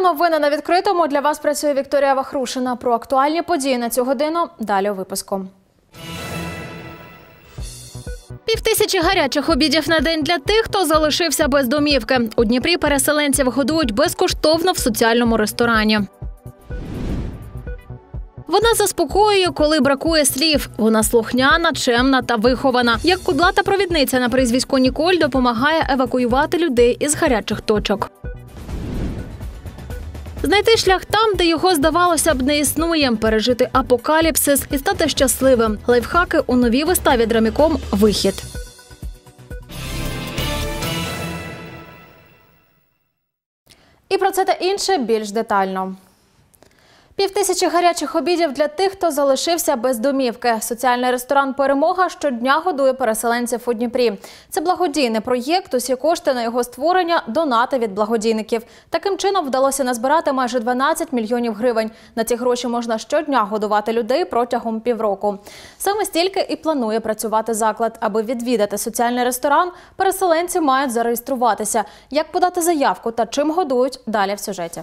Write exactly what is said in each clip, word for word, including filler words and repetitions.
новини на відкритому. Для вас працює Вікторія Вахрушина. Про актуальні події на цю годину далі у випуску. Півтисячі гарячих обідів на день для тих, хто залишився без домівки. У Дніпрі переселенців годують безкоштовно в соціальному ресторані. Вона заспокоює, коли бракує слів. Вона слухняна, чемна та вихована. Як кудлата провідниця на прізвисько Ніколь допомагає евакуювати людей із гарячих точок. Знайти шлях там, де його, здавалося б, не існує, пережити апокаліпсис і стати щасливим. Лайфхаки у новій виставі «Драміком. Вихід». І про це та інше більш детально. Півтисячі гарячих обідів для тих, хто залишився без домівки. Соціальний ресторан «Перемога» щодня годує переселенців у Дніпрі. Це благодійний проєкт, усі кошти на його створення – донати від благодійників. Таким чином вдалося назбирати майже дванадцять мільйонів гривень. На ці гроші можна щодня годувати людей протягом півроку. Саме стільки і планує працювати заклад. Аби відвідати соціальний ресторан, переселенці мають зареєструватися. Як подати заявку та чим годують – далі в сюжеті.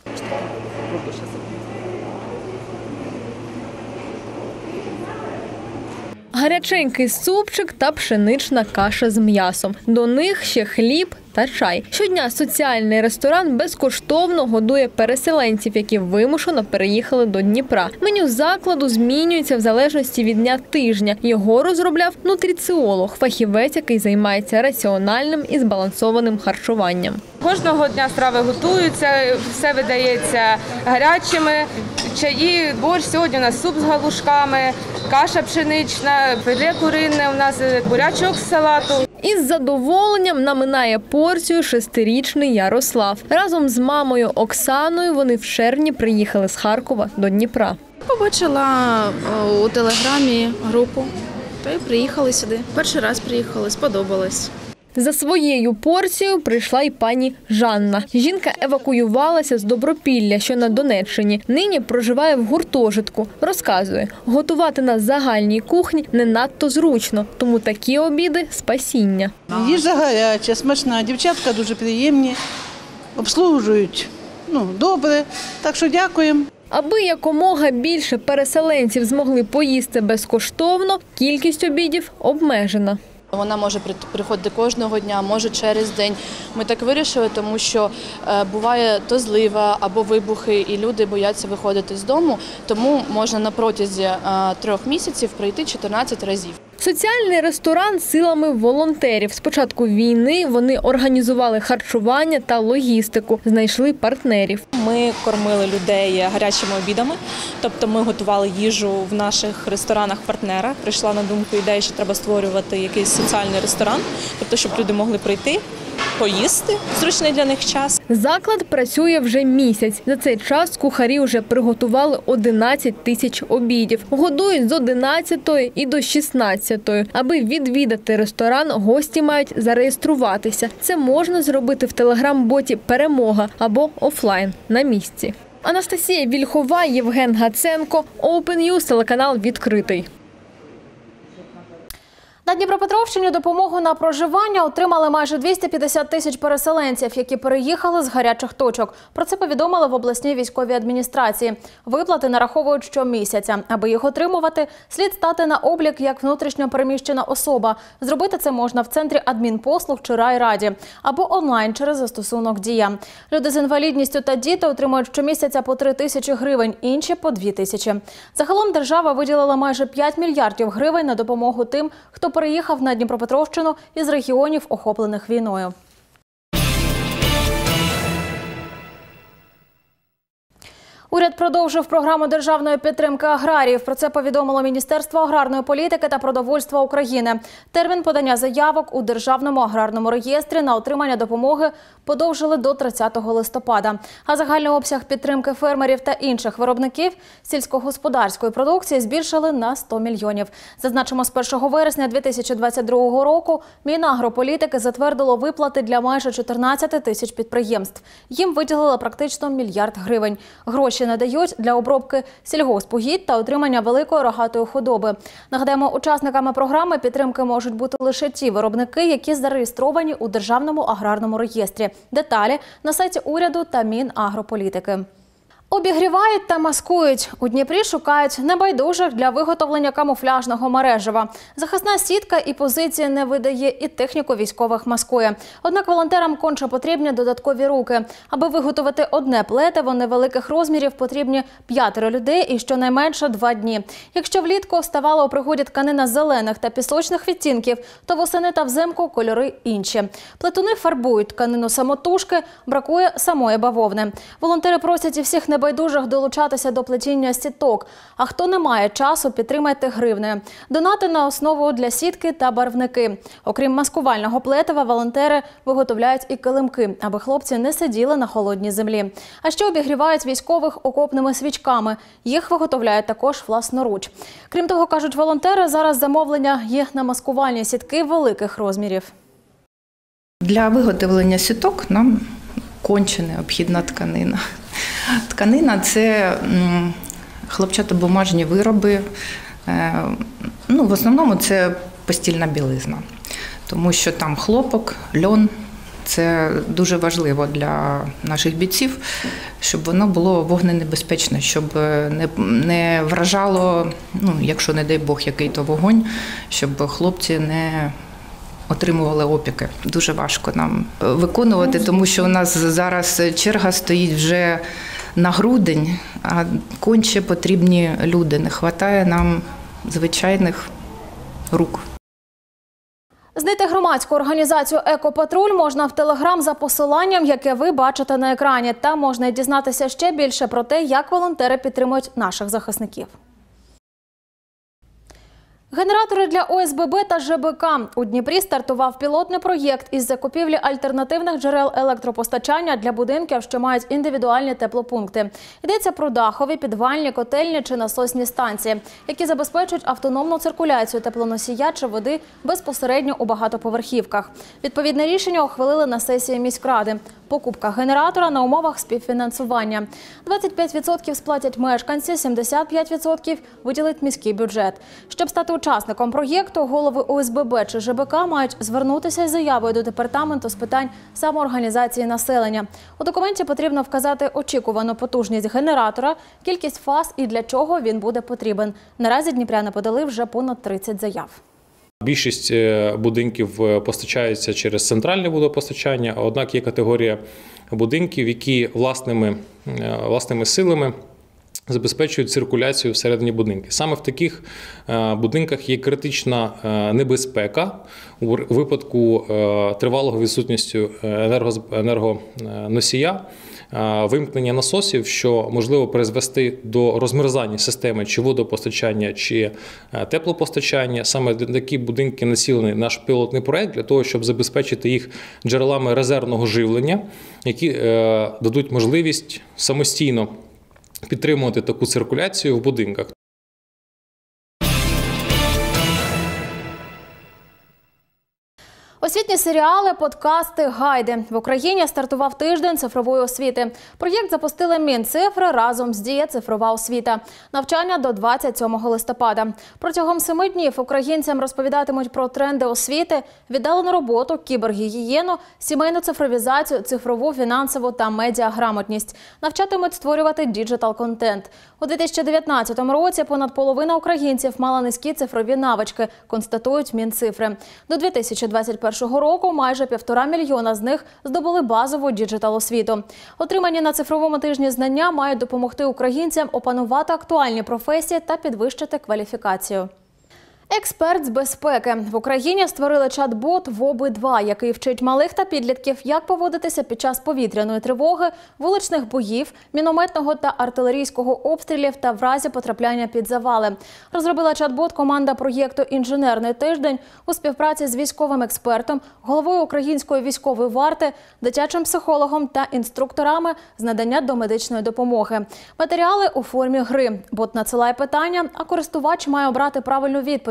Гаряченький супчик та пшенична каша з м'ясом. До них ще хліб та чай. Щодня соціальний ресторан безкоштовно годує переселенців, які вимушено переїхали до Дніпра. Меню закладу змінюється в залежності від дня тижня. Його розробляв нутриціолог, фахівець, який займається раціональним і збалансованим харчуванням. Кожного дня страви готуються, все видається гарячими. Чаї, борщ, сьогодні у нас суп з галушками, каша пшенична, філе курине, у нас бурячок з салату. Із задоволенням наминає порцію шестирічний Ярослав. Разом з мамою Оксаною вони в червні приїхали з Харкова до Дніпра. Побачила у телеграмі групу, та й приїхали сюди. Перший раз приїхали, сподобалось. За своєю порцією прийшла й пані Жанна. Жінка евакуювалася з Добропілля, що на Донеччині. Нині проживає в гуртожитку. Розказує, готувати на загальній кухні не надто зручно, тому такі обіди – спасіння. Їжа гаряча, смачна, дівчатка дуже приємні, обслужують ну, добре, так що дякуємо. Аби якомога більше переселенців змогли поїсти безкоштовно, кількість обідів обмежена. Вона може приходити кожного дня, може через день. Ми так вирішили, тому що буває то злива або вибухи, і люди бояться виходити з дому, тому можна на протязі трьох місяців прийти чотирнадцять разів. Соціальний ресторан силами волонтерів. З початку війни вони організували харчування та логістику, знайшли партнерів. Ми кормили людей гарячими обідами, тобто ми готували їжу в наших ресторанах-партнерах. Прийшла на думку ідея, що треба створювати якийсь соціальний ресторан, тобто щоб люди могли прийти, поїсти в зручний для них час. Заклад працює вже місяць. За цей час кухарі вже приготували одинадцять тисяч обідів. Годують з одинадцятої і до шістнадцятої. Аби відвідати ресторан, гості мають зареєструватися. Це можна зробити в телеграм-боті «Перемога» або офлайн на місці. Анастасія Вільхова, Євген Гаценко, Open News, телеканал «Відкритий». На Дніпропетровщині допомогу на проживання отримали майже двісті п'ятдесят тисяч переселенців, які переїхали з гарячих точок. Про це повідомили в обласній військовій адміністрації. Виплати нараховують щомісяця. Аби їх отримувати, слід стати на облік як внутрішньо переміщена особа. Зробити це можна в центрі адмінпослуг чи райраді. Або онлайн через застосунок «Дія». Люди з інвалідністю та діти отримують щомісяця по три тисячі гривень, інші – по дві тисячі. Загалом держава виділила майже п'ять мільярдів гривень на допомогу тим, хто переїхав на Дніпропетровщину із регіонів, охоплених війною. Уряд продовжив програму державної підтримки аграріїв. Про це повідомило Міністерство аграрної політики та продовольства України. Термін подання заявок у Державному аграрному реєстрі на отримання допомоги подовжили до тридцятого листопада. А загальний обсяг підтримки фермерів та інших виробників сільськогосподарської продукції збільшили на сто мільйонів. Зазначимо, з першого вересня дві тисячі двадцять другого року Мінагрополітики затвердило виплати для майже чотирнадцяти тисяч підприємств. Їм виділили практично мільярд гривень. Гроші гроші надають для обробки сільгоспугідь та отримання великої рогатої худоби. Нагадаємо, учасниками програми підтримки можуть бути лише ті виробники, які зареєстровані у Державному аграрному реєстрі. Деталі на сайті уряду та Мінагрополітики. Обігрівають та маскують. У Дніпрі шукають небайдужих для виготовлення камуфляжного мережева. Захисна сітка і позиції не видає, і техніку військових маскує. Однак волонтерам конче потрібні додаткові руки. Аби виготовити одне плетиво невеликих розмірів, потрібні п'ятеро людей і щонайменше два дні. Якщо влітку ставала у пригоді тканина зелених та пісочних відтінків, то восени та взимку кольори інші. Плетуни фарбують тканину самотужки, бракує самої бавовни. Волонтери просять і всіх небайдужих долучатися до плетіння сіток. А хто не має часу, підтримайте гривнею. Донати на основу для сітки та барвники. Окрім маскувального плетива, волонтери виготовляють і килимки, аби хлопці не сиділи на холодній землі. А ще обігрівають військових окопними свічками. Їх виготовляють також власноруч. Крім того, кажуть волонтери, зараз замовлення є на маскувальні сітки великих розмірів. Для виготовлення сіток нам конче необхідна тканина. Тканина – це хлопчатобумажні вироби, ну, в основному це постільна білизна, тому що там хлопок, льон – це дуже важливо для наших бійців, щоб воно було вогненебезпечне, щоб не, не вражало, ну, якщо, не дай Бог, який-то вогонь, щоб хлопці не отримували опіки. Дуже важко нам виконувати, тому що у нас зараз черга стоїть вже на грудень, а конче потрібні люди. Не вистачає нам звичайних рук. Знайти громадську організацію «Екопатруль» можна в Телеграм за посиланням, яке ви бачите на екрані. Там можна й дізнатися ще більше про те, як волонтери підтримують наших захисників. Генератори для О С Б Б та Ж Б К. У Дніпрі стартував пілотний проєкт із закупівлі альтернативних джерел електропостачання для будинків, що мають індивідуальні теплопункти. Йдеться про дахові, підвальні, котельні чи насосні станції, які забезпечують автономну циркуляцію теплоносія чи води безпосередньо у багатоповерхівках. Відповідне рішення ухвалили на сесії міськради. Покупка генератора на умовах співфінансування. двадцять п'ять відсотків сплатять мешканці, сімдесят п'ять відсотків виділить міський бюджет. Щоб стати учасником проєкту, голови О С Б Б чи Ж Б К мають звернутися із заявою до департаменту з питань самоорганізації населення. У документі потрібно вказати очікувану потужність генератора, кількість фаз і для чого він буде потрібен. Наразі дніпряни подали вже понад тридцять заяв. Більшість будинків постачаються через центральне водопостачання, однак є категорія будинків, які власними, власними силами забезпечують циркуляцію всередині будинків. Саме в таких будинках є критична небезпека у випадку тривалого відсутності енергоносія, вимкнення насосів, що можливо призвести до розмерзання системи чи водопостачання, чи теплопостачання. Саме такі будинки націлений наш пілотний проект для того, щоб забезпечити їх джерелами резервного живлення, які дадуть можливість самостійно підтримувати таку циркуляцію в будинках. Освітні серіали, подкасти, гайди. В Україні стартував тиждень цифрової освіти. Проєкт запустили Мінцифри разом з Дія цифрова освіта. Навчання до двадцять сьомого листопада. Протягом семи днів українцям розповідатимуть про тренди освіти, віддалену роботу, кібергігієну, сімейну цифровізацію, цифрову, фінансову та медіаграмотність. Навчатимуть створювати діджитал-контент. У дві тисячі дев'ятнадцятому році понад половина українців мала низькі цифрові навички, констатують Мінцифри. До дві тисячі двадцять першого року майже півтора мільйона з них здобули базову діджитал-освіту. Отримані на цифровому тижні знання мають допомогти українцям опанувати актуальні професії та підвищити кваліфікацію. Експерт з безпеки. В Україні створили чат-бот ВОБИ два, який вчить малих та підлітків, як поводитися під час повітряної тривоги, вуличних боїв, мінометного та артилерійського обстрілів та в разі потрапляння під завали. Розробила чат-бот команда проєкту «Інженерний тиждень» у співпраці з військовим експертом, головою Української військової варти, дитячим психологом та інструкторами з надання домедичної допомоги. Матеріали у формі гри. Бот надсилає питання, а користувач має обрати правильну відповідь.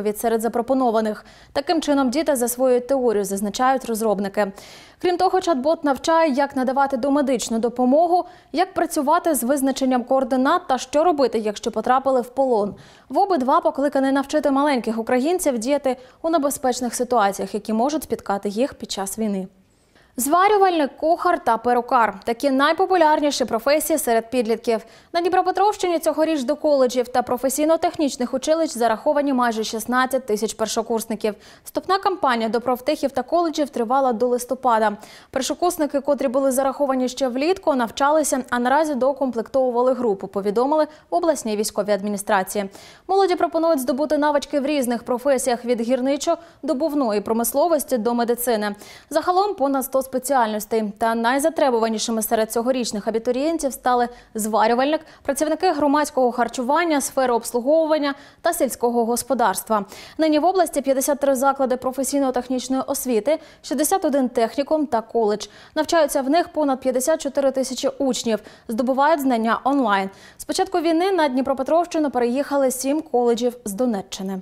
відповідь серед запропонованих. Таким чином діти засвоюють теорію, зазначають розробники. Крім того, чат-бот навчає, як надавати домедичну допомогу, як працювати з визначенням координат та що робити, якщо потрапили в полон. В обидва покликані навчити маленьких українців діяти у небезпечних ситуаціях, які можуть спіткати їх під час війни. Зварювальник, кухар та перукар – такі найпопулярніші професії серед підлітків. На Дніпропетровщині цьогоріч до коледжів та професійно-технічних училищ зараховані майже шістнадцять тисяч першокурсників. Вступна кампанія до профтехів та коледжів тривала до листопада. Першокурсники, котрі були зараховані ще влітку, навчалися, а наразі доукомплектовували групу, повідомили в обласній військовій адміністрації. Молоді пропонують здобути навички в різних професіях – від гірничо-добувної промисловості до медицини. Загалом понад сто спеціальностей. Та найзатребуванішими серед цьогорічних абітурієнтів стали зварювальник, працівники громадського харчування, сфери обслуговування та сільського господарства. Нині в області п'ятдесят три заклади професійно-технічної освіти, шістдесят один технікум та коледж. Навчаються в них понад п'ятдесят чотири тисячі учнів, здобувають знання онлайн. З початку війни на Дніпропетровщину переїхали сім коледжів з Донеччини.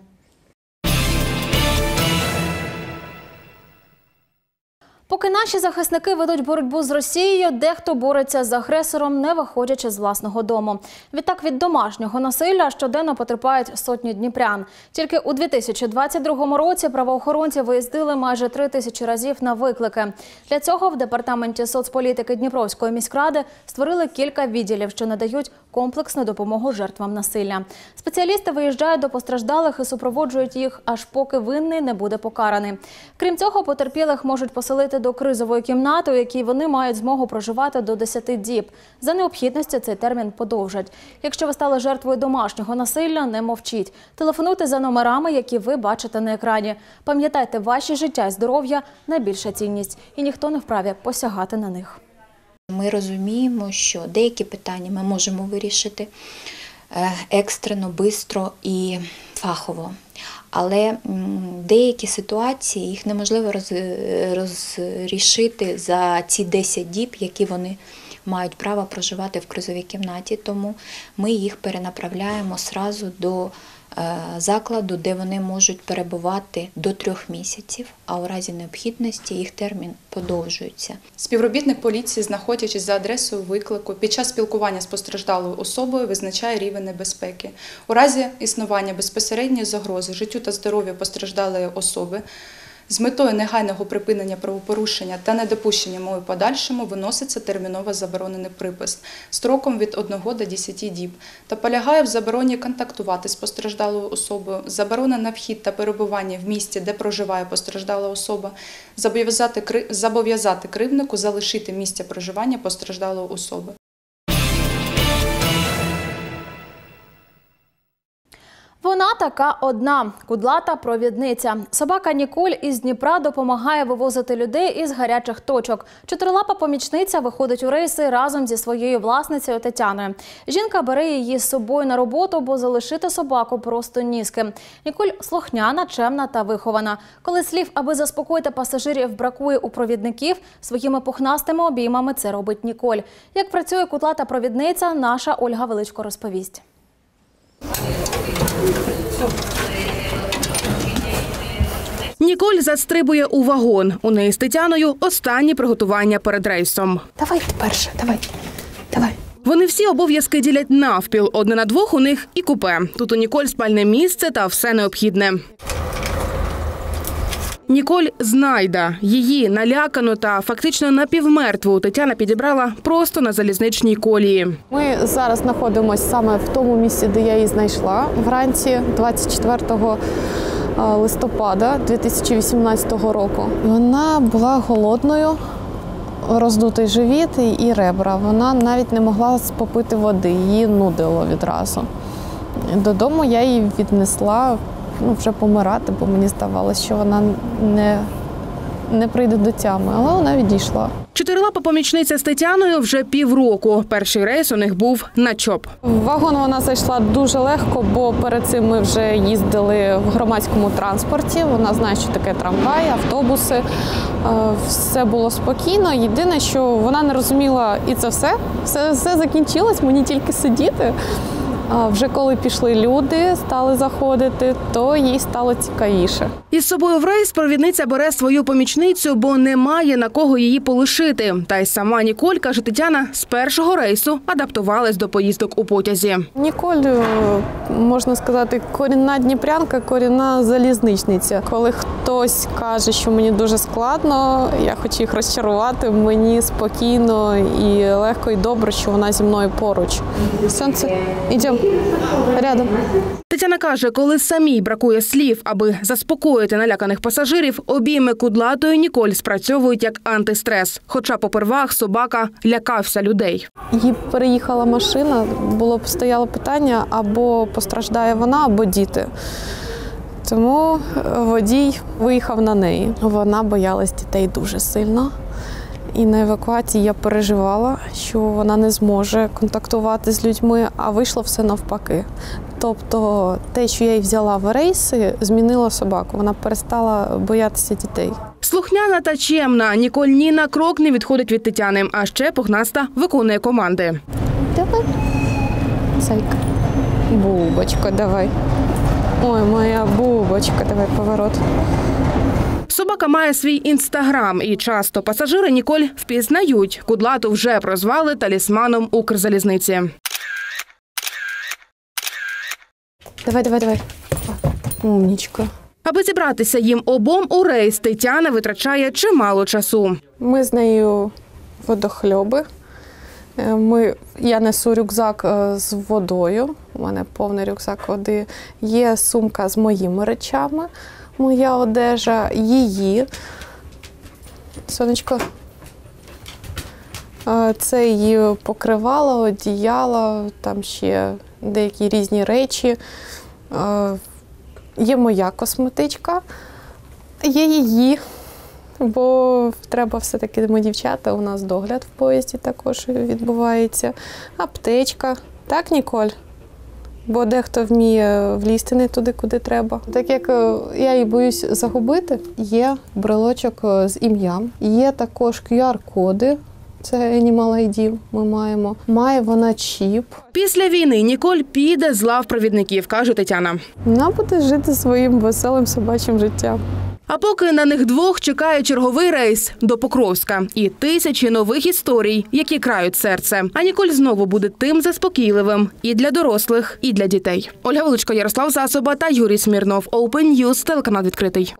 Поки наші захисники ведуть боротьбу з Росією, дехто бореться з агресором, не виходячи з власного дому. Відтак від домашнього насилля щоденно потерпають сотні дніпрян. Тільки у дві тисячі двадцять другому році правоохоронці виїздили майже три тисячі разів на виклики. Для цього в Департаменті соцполітики Дніпровської міськради створили кілька відділів, що надають комплексну допомогу жертвам насилля. Спеціалісти виїжджають до постраждалих і супроводжують їх, аж поки винний не буде покараний. Крім цього, потерпілих можуть поселити до кризової кімнати, у якій вони мають змогу проживати до десяти діб. За необхідності цей термін подовжать. Якщо ви стали жертвою домашнього насилля, не мовчіть. Телефонуйте за номерами, які ви бачите на екрані. Пам'ятайте, ваші життя і здоров'я – найбільша цінність, і ніхто не вправі посягати на них. Ми розуміємо, що деякі питання ми можемо вирішити екстрено, швидко і фахово. Але деякі ситуації їх неможливо роз, розрішити за ці десять діб, які вони мають право проживати в кризовій кімнаті. Тому ми їх перенаправляємо одразу до закладу, де вони можуть перебувати до трьох місяців, а у разі необхідності їх термін подовжується. Співробітник поліції, знаходячись за адресою виклику, під час спілкування з постраждалою особою визначає рівень небезпеки. У разі існування безпосередньої загрози життю та здоров'ю постраждалої особи з метою негайного припинення правопорушення та недопущення мови подальшому виноситься терміново заборонений припис строком від одного до десяти діб та полягає в забороні контактувати з постраждалою особою, заборона на вхід та перебування в місті, де проживає постраждала особа, зобов'язати, зобов'язати кривднику залишити місце проживання постраждалої особи. Вона така одна – кудлата провідниця. Собака Ніколь із Дніпра допомагає вивозити людей із гарячих точок. Чотирилапа помічниця виходить у рейси разом зі своєю власницею Тетяною. Жінка бере її з собою на роботу, бо залишити собаку просто нізки. Ніколь слухняна, чемна та вихована. Коли слів, аби заспокоїти пасажирів, бракує у провідників, своїми пухнастими обіймами це робить Ніколь. Як працює кудлата провідниця, наша Ольга Величко розповість. Ніколь застрибує у вагон. У неї з Тетяною останні приготування перед рейсом. Давай ти перша, давай, давай. Вони всі обов'язки ділять навпіл. Одне на двох у них і купе. Тут у Ніколь спальне місце та все необхідне. Ніколь знайда. Її налякану та фактично напівмертву Тетяна підібрала просто на залізничній колії. Ми зараз знаходимося саме в тому місці, де я її знайшла. Вранці двадцять четвертого листопада дві тисячі вісімнадцятого року. Вона була голодною, роздутий живіт і ребра. Вона навіть не могла попити води, її нудило відразу. Додому я її віднесла, ну, вже помирати, бо мені здавалося, що вона не, не прийде до тями, але вона відійшла. Чотирилапа помічниця з Тетяною вже півроку. Перший рейс у них був на ЧОП. В вагон вона зайшла дуже легко, бо перед цим ми вже їздили в громадському транспорті. Вона знає, що таке трамвай, автобуси. Все було спокійно. Єдине, що вона не розуміла, і це все. Все, все закінчилось, мені тільки сидіти. А вже коли пішли люди, стали заходити, то їй стало цікавіше. Із собою в рейс провідниця бере свою помічницю, бо немає на кого її полишити. Та й сама Ніколь, каже Тетяна, з першого рейсу адаптувалась до поїздок у потязі. Ніколь, можна сказати, корінна дніпрянка, корінна залізничниця. Коли хтось каже, що мені дуже складно, я хочу їх розчарувати, мені спокійно і легко, і добре, що вона зі мною поруч. Сонце, йдемо, рядом. Тетяна каже, коли самій бракує слів, аби заспокоїти наляканих пасажирів, обійми кудлатої Ніколь спрацьовують як антистрес. Хоча попервах собака лякався людей. Їй переїхала машина, було б стояло питання, або постраждає вона, або діти. Тому водій виїхав на неї. Вона боялась дітей дуже сильно. І на евакуації я переживала, що вона не зможе контактувати з людьми, а вийшло все навпаки. Тобто те, що я її взяла в рейси, змінило собаку. Вона перестала боятися дітей. Слухняна та чемна, Ніколь ні на крок не відходить від Тетяни, а ще пухнаста виконує команди. Давай, зайка. Бубочка, давай. Ой, моя бубочка, давай поворот. Собака має свій інстаграм, і часто пасажири Ніколь впізнають. Кудлату вже прозвали талісманом Укрзалізниці. Давай, давай, давай. Умнічка. Аби зібратися їм обом у рейс, Тетяна витрачає чимало часу. Ми з нею водохльоби. Ми, я несу рюкзак з водою, у мене повний рюкзак води. Є сумка з моїми речами, моя одежа, її. Сонечко. Це її покривало, одіяло, там ще деякі різні речі. Є моя косметичка, є її. Бо треба все-таки, ми дівчата, у нас догляд в поїзді також відбувається. Аптечка. Так, Ніколь? Бо дехто вміє влізти не туди, куди треба. Так як я її боюсь загубити, є брелочок з ім'ям, є також ку ар-коди. Це Animal ай ді ми маємо. Має вона чіп. Після війни Ніколь піде з лав провідників, каже Тетяна. Вона буде жити своїм веселим собачим життям. А поки на них двох чекає черговий рейс до Покровська і тисячі нових історій, які крають серце. А Ніколь знову буде тим заспокійливим і для дорослих, і для дітей. Ольга Величко, Ярослав Засоба та Юрій Смірнов. Open News, телеканал відкритий.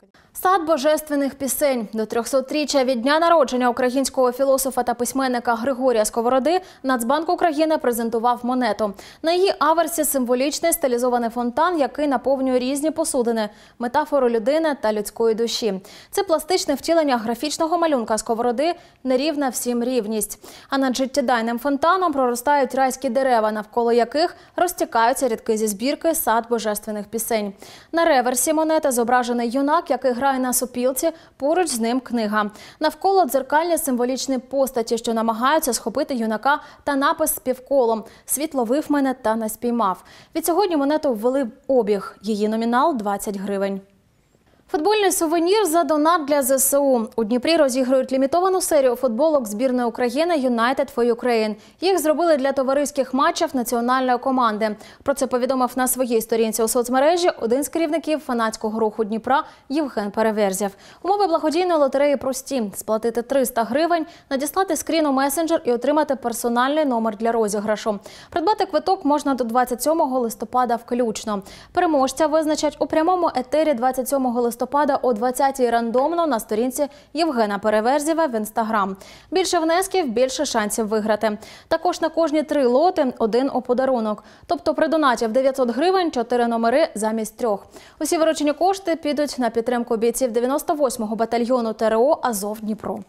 Сад божественних пісень. До трьохсотріччя від дня народження українського філософа та письменника Григорія Сковороди Нацбанк України презентував монету. На її аверсі символічний стилізований фонтан, який наповнює різні посудини, метафору людини та людської душі. Це пластичне втілення графічного малюнка Сковороди «Нерівна всім рівність». А над життєдайним фонтаном проростають райські дерева, навколо яких розтікаються рядки зі збірки «Сад божественних пісень». На реверсі монети зображений юнак, який грає на сопілці, поруч з ним книга. Навколо дзеркальні символічні постаті, що намагаються схопити юнака, та напис з півколом «Світ ловив мене та не спіймав». Відсьогодні монету ввели в обіг. Її номінал – двадцять гривень. Футбольний сувенір за донат для зе се у. У Дніпрі розігрують лімітовану серію футболок збірної України «United for Ukraine». Їх зробили для товариських матчів національної команди. Про це повідомив на своїй сторінці у соцмережі один з керівників фанатського руху Дніпра Євген Переверзєв. Умови благодійної лотереї прості – сплатити триста гривень, надіслати скрін у месенджер і отримати персональний номер для розіграшу. Придбати квиток можна до двадцять сьомого листопада включно. Переможця визначать у прямому етері двадцять сьомого листопада о двадцятій рандомно на сторінці Євгена Переверзєва в Інстаграм. Більше внесків – більше шансів виграти. Також на кожні три лоти – один у подарунок. Тобто при донаті в дев'ятсот гривень – чотири номери замість трьох. Усі виручені кошти підуть на підтримку бійців дев'яносто восьмого батальйону те ер о «Азов Дніпро».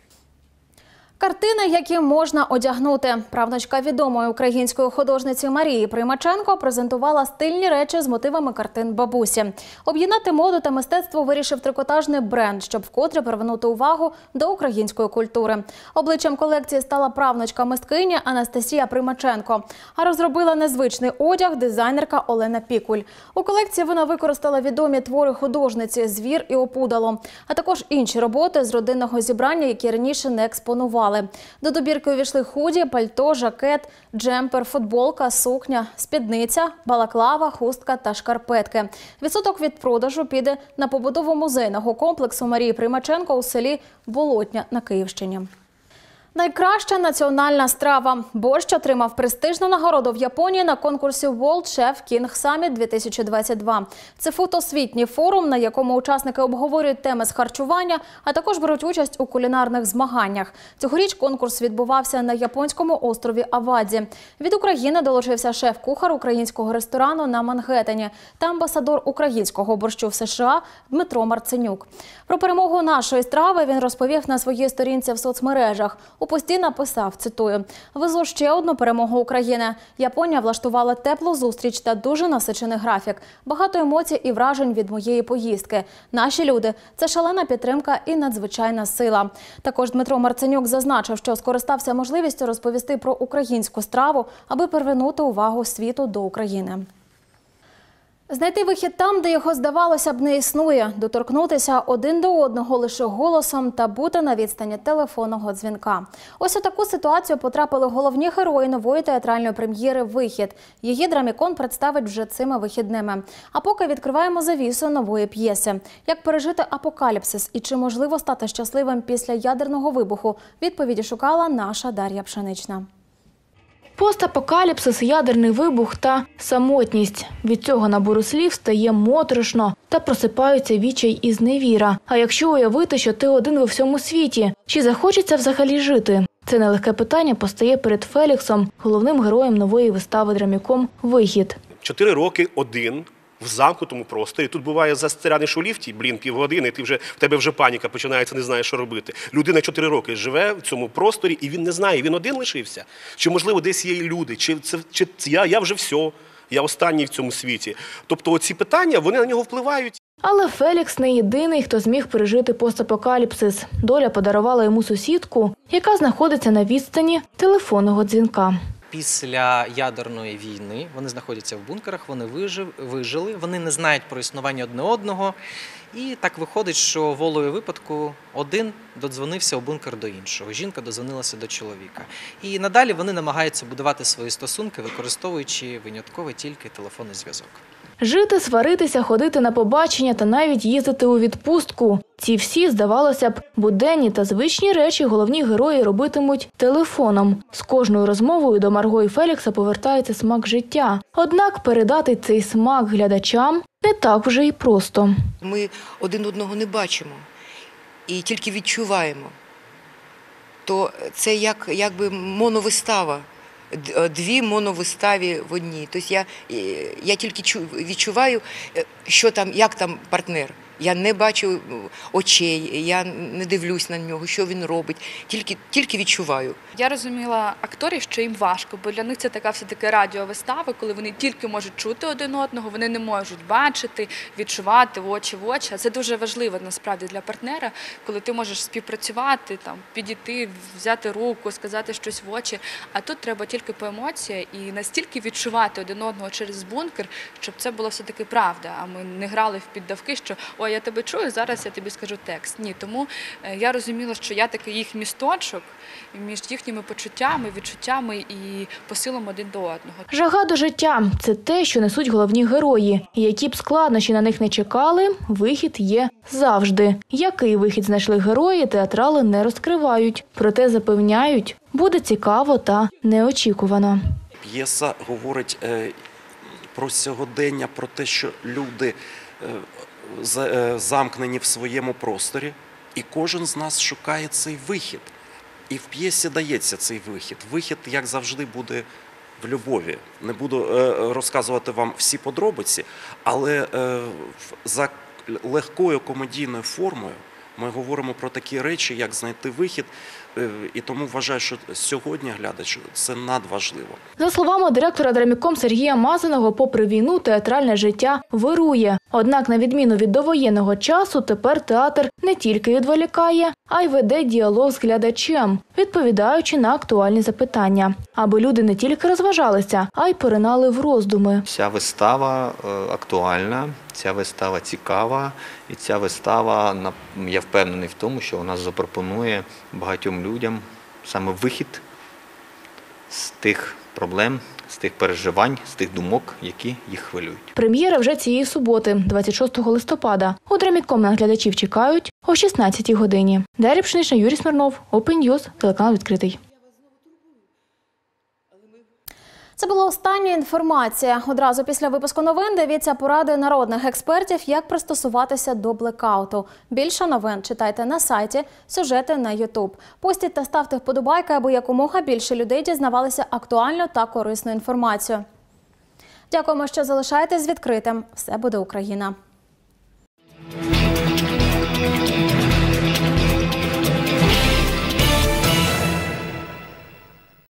Картини, які можна одягнути. Правнучка відомої української художниці Марії Приймаченко презентувала стильні речі з мотивами картин бабусі. Об'єднати моду та мистецтво вирішив трикотажний бренд, щоб вкотре привернути увагу до української культури. Обличчям колекції стала правнучка мисткині Анастасія Приймаченко. А розробила незвичний одяг дизайнерка Олена Пікуль. У колекції вона використала відомі твори художниці «Звір» і «Опудало», а також інші роботи з родинного зібрання, які раніше не експонували. готували. До добірки увійшли худі, пальто, жакет, джемпер, футболка, сукня, спідниця, балаклава, хустка та шкарпетки. Відсоток від продажу піде на побудову музейного комплексу Марії Приймаченко у селі Болотня на Київщині. Найкраща національна страва. Борщ отримав престижну нагороду в Японії на конкурсі World Chef King Summit дві тисячі двадцять два. Це фотосвітній форум, на якому учасники обговорюють теми з харчування, а також беруть участь у кулінарних змаганнях. Цьогоріч конкурс відбувався на японському острові Авадзі. Від України долучився шеф-кухар українського ресторану на Мангеттені та амбасадор українського борщу в США Дмитро Марценюк. Про перемогу нашої страви він розповів на своїй сторінці в соцмережах. У пості написав, цитую, «Везу ще одну перемогу України. Японія влаштувала теплу зустріч та дуже насичений графік. Багато емоцій і вражень від моєї поїздки. Наші люди – це шалена підтримка і надзвичайна сила». Також Дмитро Марценюк зазначив, що скористався можливістю розповісти про українську страву, аби привернути увагу світу до України. Знайти вихід там, де його, здавалося б, не існує, доторкнутися один до одного лише голосом та бути на відстані телефонного дзвінка. Ось у таку ситуацію потрапили головні герої нової театральної прем'єри «Вихід». Її Драмікон представить вже цими вихідними. А поки відкриваємо завісу нової п'єси. Як пережити апокаліпсис і чи можливо стати щасливим після ядерного вибуху, відповіді шукала наша Дар'я Пшенична. Постапокаліпсис, ядерний вибух та самотність. Від цього набору слів стає моторошно та просипаються відчай і зневіра. А якщо уявити, що ти один во всьому світі, чи захочеться взагалі жити? Це нелегке питання постає перед Феліксом, головним героєм нової вистави Драміком «Вихід». Чотири роки один в замкнутому просторі. Тут буває застрянеш у ліфті, блін, півгодини, ти вже, в тебе вже паніка починається, не знаєш, що робити. Людина чотири роки живе в цьому просторі, і він не знає, він один лишився. Чи, можливо, десь є люди, чи, це, чи я, я вже все, я останній в цьому світі. Тобто ці питання, вони на нього впливають. Але Фелікс не єдиний, хто зміг пережити постапокаліпсис. Доля подарувала йому сусідку, яка знаходиться на відстані телефонного дзвінка. Після ядерної війни вони знаходяться в бункерах, вони вижив, вижили, вони не знають про існування одне одного. І так виходить, що волею випадку один додзвонився у бункер до іншого, жінка додзвонилася до чоловіка. І надалі вони намагаються будувати свої стосунки, використовуючи винятково тільки телефонний зв'язок. Жити, сваритися, ходити на побачення та навіть їздити у відпустку. Ці всі, здавалося б, буденні та звичні речі головні герої робитимуть телефоном. З кожною розмовою до Марго і Фелікса повертається смак життя. Однак передати цей смак глядачам не так вже і просто. Ми один одного не бачимо і тільки відчуваємо. То це як, якби моновистава. Дві моновиставі в одній. Тобто я, я тільки відчуваю, що там, як там партнер. Я не бачу очей, я не дивлюсь на нього, що він робить, тільки, тільки відчуваю. Я розуміла акторів, що їм важко, бо для них це така все-таки радіовистава, коли вони тільки можуть чути один одного, вони не можуть бачити, відчувати в очі в очі. А це дуже важливо насправді для партнера, коли ти можеш співпрацювати, там, підійти, взяти руку, сказати щось в очі. А тут треба тільки по емоціях і настільки відчувати один одного через бункер, щоб це було все-таки правда. А ми не грали в піддавки, що «Ой, я тебе чую, зараз я тобі скажу текст». Ні, тому я розуміла, що я такий їх місточок між їхніми почуттями, відчуттями і посилом один до одного. Жага до життя – це те, що несуть головні герої. І які б складнощі на них не чекали, вихід є завжди. Який вихід знайшли герої, театрали не розкривають. Проте запевняють, буде цікаво та неочікувано. П'єса говорить е, про сьогодення, про те, що люди е, замкнені в своєму просторі, і кожен з нас шукає цей вихід. І в п'єсі дається цей вихід. Вихід, як завжди, буде в любові. Не буду е, розказувати вам всі подробиці, але е, за легкою комедійною формою ми говоримо про такі речі, як знайти вихід, і тому вважаю, що сьогодні глядач – це надважливо. За словами директора Драміком Сергія Мазаного, попри війну, театральне життя вирує. Однак, на відміну від довоєнного часу, тепер театр не тільки відволікає, а й веде діалог з глядачем, відповідаючи на актуальні запитання. Аби люди не тільки розважалися, а й поринали в роздуми. Ця вистава актуальна, ця вистава цікава, і ця вистава, я впевнений в тому, що вона запропонує багатьом людям саме вихід з тих проблем, з тих переживань, з тих думок, які їх хвилюють. Прем'єра вже цієї суботи, двадцять шостого листопада. У Драміком на глядачів чекають о шістнадцятій годині. Дар'я Пшенична, Юрій Смірнов, Open News, телеканал «Відкритий». Це була остання інформація. Одразу після випуску новин дивіться поради народних експертів, як пристосуватися до блекауту. Більше новин читайте на сайті, сюжети на ютуб. Постіть та ставте вподобайки, аби якомога більше людей дізнавалися актуальну та корисну інформацію. Дякуємо, що залишаєтесь з відкритим. Все буде Україна!